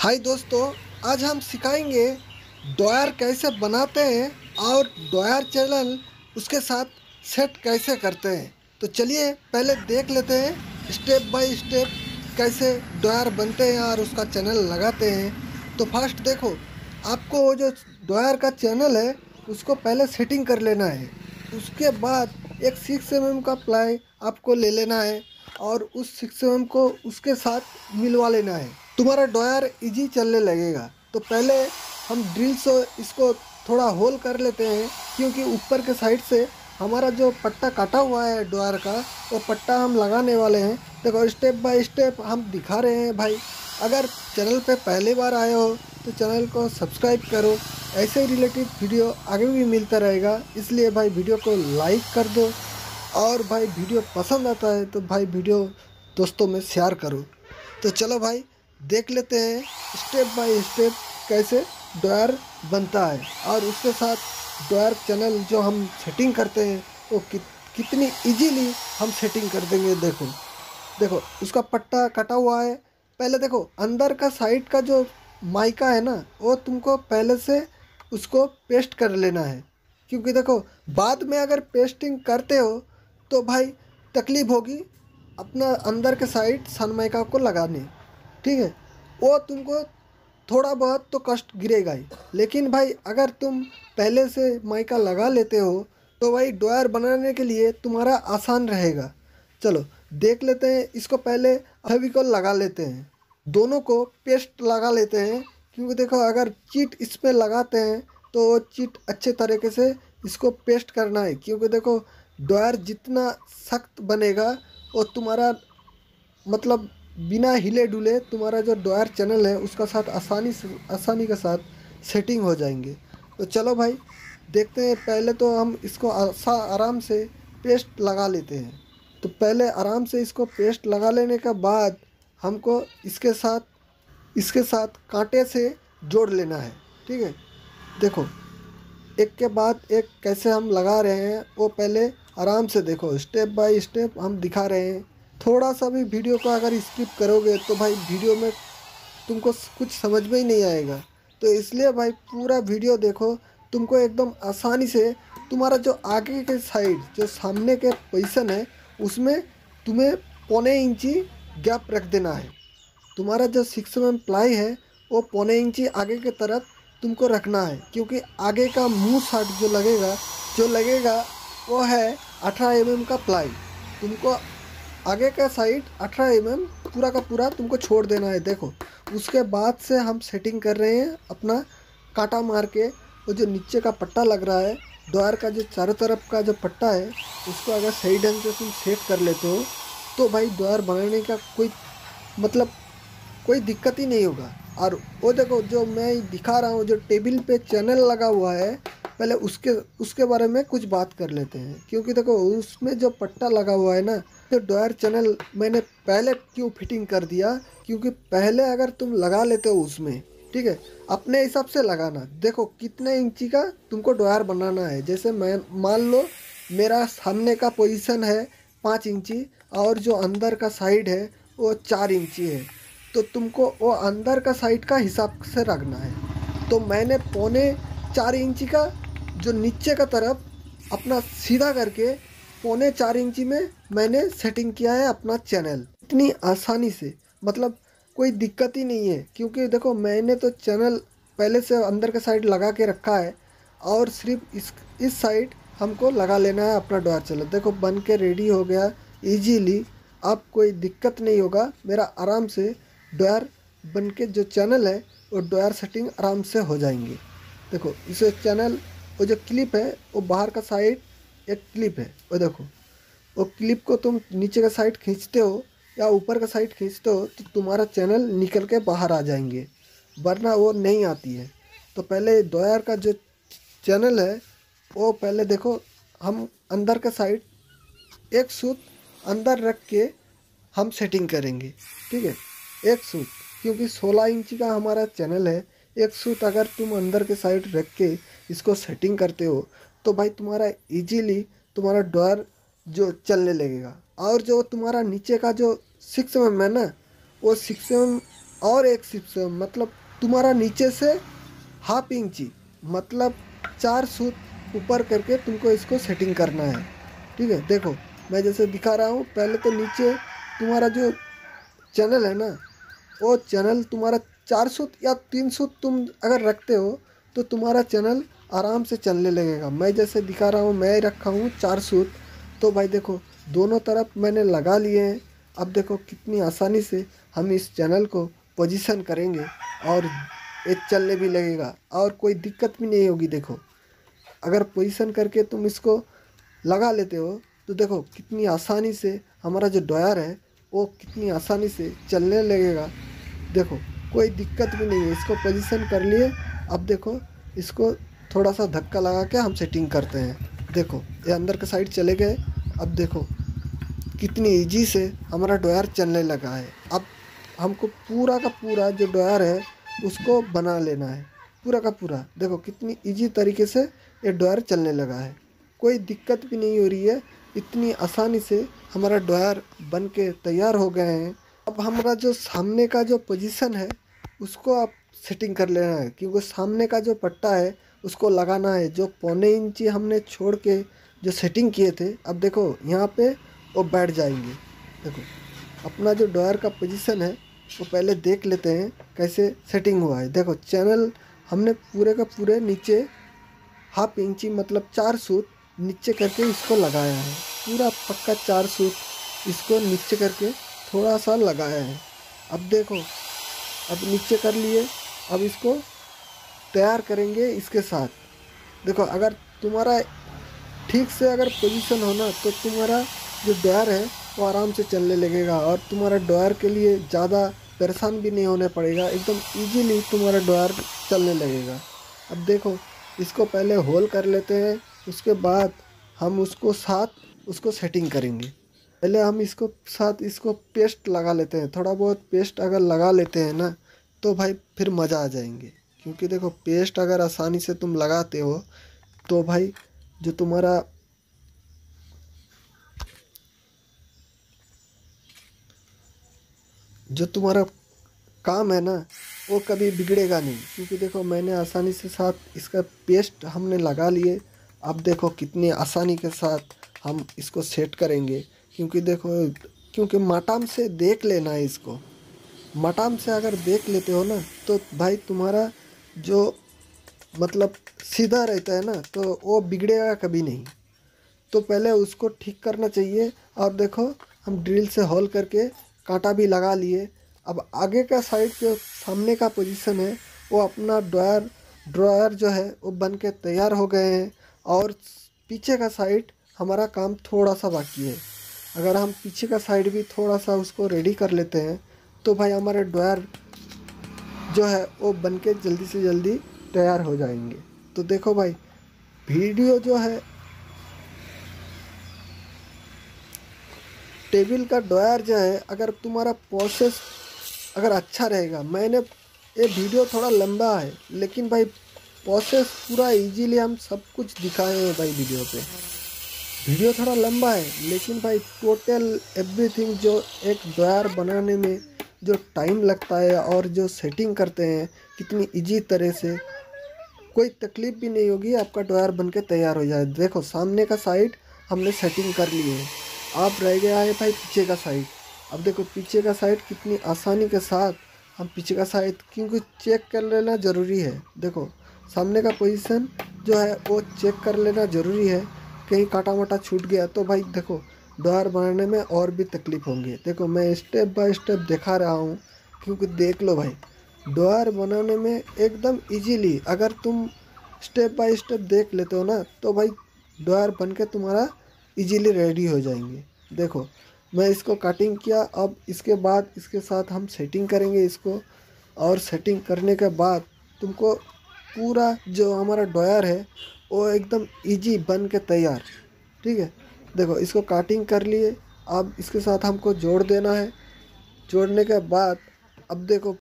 हाय दोस्तों, आज हम सिखाएंगे ड्रॉयर कैसे बनाते हैं और ड्रॉयर चैनल उसके साथ सेट कैसे करते हैं। तो चलिए पहले देख लेते हैं स्टेप बाय स्टेप कैसे ड्रॉयर बनते हैं और उसका चैनल लगाते हैं। तो फर्स्ट देखो, आपको वो जो ड्रॉयर का चैनल है उसको पहले सेटिंग कर लेना है। उसके बाद एक 6 mm का प्लाई आपको ले लेना है और उस 6 mm को उसके साथ मिलवा लेना है। तुम्हारा ड्रॉयर इजी चलने लगेगा। तो पहले हम ड्रिल से इसको थोड़ा होल कर लेते हैं, क्योंकि ऊपर के साइड से हमारा जो पट्टा काटा हुआ है ड्रॉयर का, वो पट्टा हम लगाने वाले हैं। देखो स्टेप बाय स्टेप हम दिखा रहे हैं भाई। अगर चैनल पे पहली बार आए हो तो चैनल को सब्सक्राइब करो, ऐसे ही रिलेटेड वीडियो आगे भी मिलता रहेगा। इसलिए भाई वीडियो को लाइक कर दो, और भाई वीडियो पसंद आता है तो भाई वीडियो दोस्तों में शेयर करो। तो चलो भाई देख लेते हैं स्टेप बाय स्टेप कैसे ड्रॉयर बनता है, और उसके साथ ड्रॉयर चैनल जो हम सेटिंग करते हैं वो कितनी इजीली हम सेटिंग कर देंगे। देखो देखो उसका पट्टा कटा हुआ है। पहले देखो अंदर का साइड का जो माइका है ना, वो तुमको पहले से उसको पेस्ट कर लेना है, क्योंकि देखो बाद में अगर पेस्टिंग करते हो तो भाई तकलीफ होगी अपना अंदर के साइड सनमाइका को लगाने। ठीक है, वो तुमको थोड़ा बहुत तो कष्ट गिरेगा ही, लेकिन भाई अगर तुम पहले से माइका लगा लेते हो तो भाई ड्रॉयर बनाने के लिए तुम्हारा आसान रहेगा। चलो देख लेते हैं इसको। पहले फेविकोल लगा लेते हैं, दोनों को पेस्ट लगा लेते हैं, क्योंकि देखो अगर चीट इस पर लगाते हैं तो वो चीट अच्छे तरीके से इसको पेस्ट करना है, क्योंकि देखो ड्रॉयर जितना सख्त बनेगा वो तुम्हारा मतलब बिना हिले डुले तुम्हारा जो ड्रॉयर चैनल है उसका साथ आसानी के साथ सेटिंग हो जाएंगे। तो चलो भाई देखते हैं। पहले तो हम इसको आराम से पेस्ट लगा लेते हैं। तो पहले आराम से इसको पेस्ट लगा लेने के बाद हमको इसके साथ कांटे से जोड़ लेना है। ठीक है, देखो एक के बाद एक कैसे हम लगा रहे हैं वो पहले आराम से देखो, स्टेप बाय स्टेप हम दिखा रहे हैं। थोड़ा सा भी वीडियो को अगर स्किप करोगे तो भाई वीडियो में तुमको कुछ समझ में ही नहीं आएगा। तो इसलिए भाई पूरा वीडियो देखो, तुमको एकदम आसानी से तुम्हारा जो आगे के साइड जो सामने के पोजीशन है उसमें तुम्हें 1.25 इंची गैप रख देना है। तुम्हारा जो 6 mm प्लाई है वो 1.25 इंची आगे की तरफ तुमको रखना है, क्योंकि आगे का मुंह साइड जो लगेगा वो है 18 mm का प्लाई। तुमको आगे का साइड 18 mm पूरा का पूरा तुमको छोड़ देना है। देखो उसके बाद से हम सेटिंग कर रहे हैं अपना कांटा मार के। वो जो नीचे का पट्टा लग रहा है ड्रॉयर का, जो चारों तरफ का जो पट्टा है उसको अगर सही ढंग से तुम सेट कर लेते हो तो भाई ड्रॉयर बनाने का कोई दिक्कत ही नहीं होगा। और वो देखो जो मैं दिखा रहा हूँ जो टेबल पे चैनल लगा हुआ है, पहले उसके बारे में कुछ बात कर लेते हैं। क्योंकि देखो उसमें जो पट्टा लगा हुआ है ना, तो ड्रॉयर चैनल मैंने पहले क्यों फिटिंग कर दिया, क्योंकि पहले अगर तुम लगा लेते हो उसमें, ठीक है, अपने हिसाब से लगाना। देखो कितने इंची का तुमको ड्रॉयर बनाना है। जैसे मैं मान लो मेरा सामने का पोजीशन है 5 इंची और जो अंदर का साइड है वो 4 इंची है, तो तुमको वो अंदर का साइड का हिसाब से रखना है। तो मैंने 3.25 इंची का जो नीचे का तरफ अपना सीधा करके 3.25 इंची में मैंने सेटिंग किया है अपना चैनल। इतनी आसानी से, मतलब कोई दिक्कत ही नहीं है, क्योंकि देखो मैंने तो चैनल पहले से अंदर का साइड लगा के रखा है, और सिर्फ इस साइड हमको लगा लेना है अपना ड्रॉयर चैनल। देखो बन के रेडी हो गया इजीली। अब कोई दिक्कत नहीं होगा, मेरा आराम से ड्रॉयर बन के जो चैनल है वो ड्रॉयर सेटिंग आराम से हो जाएंगे। देखो इसे चैनल वो जो क्लिप है वो बाहर का साइड एक क्लिप है, वो देखो वो क्लिप को तुम नीचे का साइड खींचते हो या ऊपर का साइड खींचते हो तो तुम्हारा चैनल निकल के बाहर आ जाएंगे, वरना वो नहीं आती है। तो पहले ड्रॉयर का जो चैनल है वो पहले देखो हम अंदर का साइड एक सूत अंदर रख के हम सेटिंग करेंगे। ठीक है, एक सूत, क्योंकि 16 इंची का हमारा चैनल है। एक सूत अगर तुम अंदर के साइड रख के इसको सेटिंग करते हो तो भाई तुम्हारा इजीली तुम्हारा ड्रॉयर जो चलने लगेगा। और जो तुम्हारा नीचे का जो 6 mm है ना, वो 6 mm और एक सिप से मतलब तुम्हारा नीचे से हाफ इंची मतलब 4 सूत ऊपर करके तुमको इसको सेटिंग करना है। ठीक है, देखो मैं जैसे दिखा रहा हूँ। पहले तो नीचे तुम्हारा जो चैनल है ना, वो चैनल तुम्हारा 4 सूत या 3 सूत तुम अगर रखते हो तो तुम्हारा चैनल आराम से चलने लगेगा। मैं जैसे दिखा रहा हूँ, मैं रखा हूँ 4 सूत। तो भाई देखो दोनों तरफ मैंने लगा लिए हैं। अब देखो कितनी आसानी से हम इस चैनल को पोजीशन करेंगे और ये चलने भी लगेगा और कोई दिक्कत भी नहीं होगी। देखो अगर पोजीशन करके तुम इसको लगा लेते हो तो देखो कितनी आसानी से हमारा जो ड्रायर है वो कितनी आसानी से चलने लगेगा। देखो कोई दिक्कत भी नहीं है। इसको पोजीशन कर लिए। अब देखो इसको थोड़ा सा धक्का लगा के हम सेटिंग करते हैं। देखो ये अंदर के साइड चले गए। अब देखो कितनी इजी से हमारा ड्रायर चलने लगा है। अब हमको पूरा का पूरा जो ड्रायर है उसको बना लेना है, पूरा का पूरा। देखो कितनी इजी तरीके से ये ड्रायर चलने लगा है, कोई दिक्कत भी नहीं हो रही है। इतनी आसानी से हमारा ड्रायर बन के तैयार हो गए हैं। अब हमारा जो सामने का जो पोजीशन है उसको आप सेटिंग कर लेना है, क्योंकि सामने का जो पट्टा है उसको लगाना है। जो 1.25 इंची हमने छोड़ के जो सेटिंग किए थे, अब देखो यहाँ पे वो बैठ जाएंगे। देखो अपना जो ड्रायर का पोजीशन है वो पहले देख लेते हैं कैसे सेटिंग हुआ है। देखो चैनल हमने पूरे का पूरे नीचे हाफ इंची मतलब 4 सूत नीचे करके इसको लगाया है। पूरा पक्का 4 सूत इसको नीचे करके थोड़ा सा लगाया है। अब देखो अब नीचे कर लिए। अब इसको तैयार करेंगे इसके साथ। देखो अगर तुम्हारा ठीक से अगर पोजीशन हो ना तो तुम्हारा जो ड्रायर है वो आराम से चलने लगेगा और तुम्हारा ड्रायर के लिए ज़्यादा परेशान भी नहीं होने पड़ेगा। एकदम इजीली तुम्हारा ड्रायर चलने लगेगा। अब देखो इसको पहले होल कर लेते हैं, उसके बाद हम उसको सेटिंग करेंगे। पहले हम इसको इसको पेस्ट लगा लेते हैं। थोड़ा बहुत पेस्ट अगर लगा लेते हैं ना तो भाई फिर मज़ा आ जाएंगे। क्योंकि देखो पेस्ट अगर आसानी से तुम लगाते हो तो भाई जो तुम्हारा काम है ना वो कभी बिगड़ेगा नहीं। क्योंकि देखो मैंने आसानी से साथ इसका पेस्ट हमने लगा लिए। अब देखो कितनी आसानी के साथ हम इसको सेट करेंगे। क्योंकि देखो क्योंकि मटाम से देख लेना है इसको। मटाम से अगर देख लेते हो ना तो भाई तुम्हारा जो मतलब सीधा रहता है ना तो वो बिगड़ेगा कभी नहीं। तो पहले उसको ठीक करना चाहिए। और देखो हम ड्रिल से होल करके कांटा भी लगा लिए। अब आगे का साइड जो सामने का पोजीशन है वो अपना ड्रायर जो है वो बन के तैयार हो गए हैं। और पीछे का साइड हमारा काम थोड़ा सा बाकी है। अगर हम पीछे का साइड भी थोड़ा सा उसको रेडी कर लेते हैं तो भाई हमारे ड्रायर जो है वो बन के जल्दी से जल्दी तैयार हो जाएंगे। तो देखो भाई वीडियो जो है टेबल का ड्रायर जो है अगर तुम्हारा प्रोसेस अगर अच्छा रहेगा। मैंने ये वीडियो थोड़ा लंबा है लेकिन भाई प्रोसेस पूरा इजीली हम सब कुछ दिखाए हैं भाई वीडियो पे। वीडियो थोड़ा लंबा है लेकिन भाई टोटल एवरीथिंग जो एक ड्रायर बनाने में जो टाइम लगता है और जो सेटिंग करते हैं कितनी इजी तरह से, कोई तकलीफ़ भी नहीं होगी, आपका ड्रायर बन के तैयार हो जाए। देखो सामने का साइड हमने सेटिंग कर ली है। अब रह गया है भाई पीछे का साइड। अब देखो पीछे का साइड कितनी आसानी के साथ हम पीछे का साइड, क्योंकि चेक कर लेना ज़रूरी है। देखो सामने का पोजीशन जो है वो चेक कर लेना ज़रूरी है। कहीं काटा वाटा छूट गया तो भाई देखो ड्रायर बनाने में और भी तकलीफ़ होंगी। देखो मैं स्टेप बाय स्टेप दिखा रहा हूँ क्योंकि देख लो भाई ड्रायर बनाने में एकदम इजीली अगर तुम स्टेप बाय स्टेप देख लेते हो ना तो भाई ड्रायर बन के तुम्हारा इजीली रेडी हो जाएंगे। देखो मैं इसको कटिंग किया। अब इसके बाद इसके साथ हम सेटिंग करेंगे इसको। और सेटिंग करने के बाद तुमको पूरा जो हमारा ड्रायर है वो एकदम इजी बन के तैयार। ठीक है, देखो इसको कटिंग कर लिए। अब इसके साथ हमको जोड़ देना है। जोड़ने के बाद अब देखो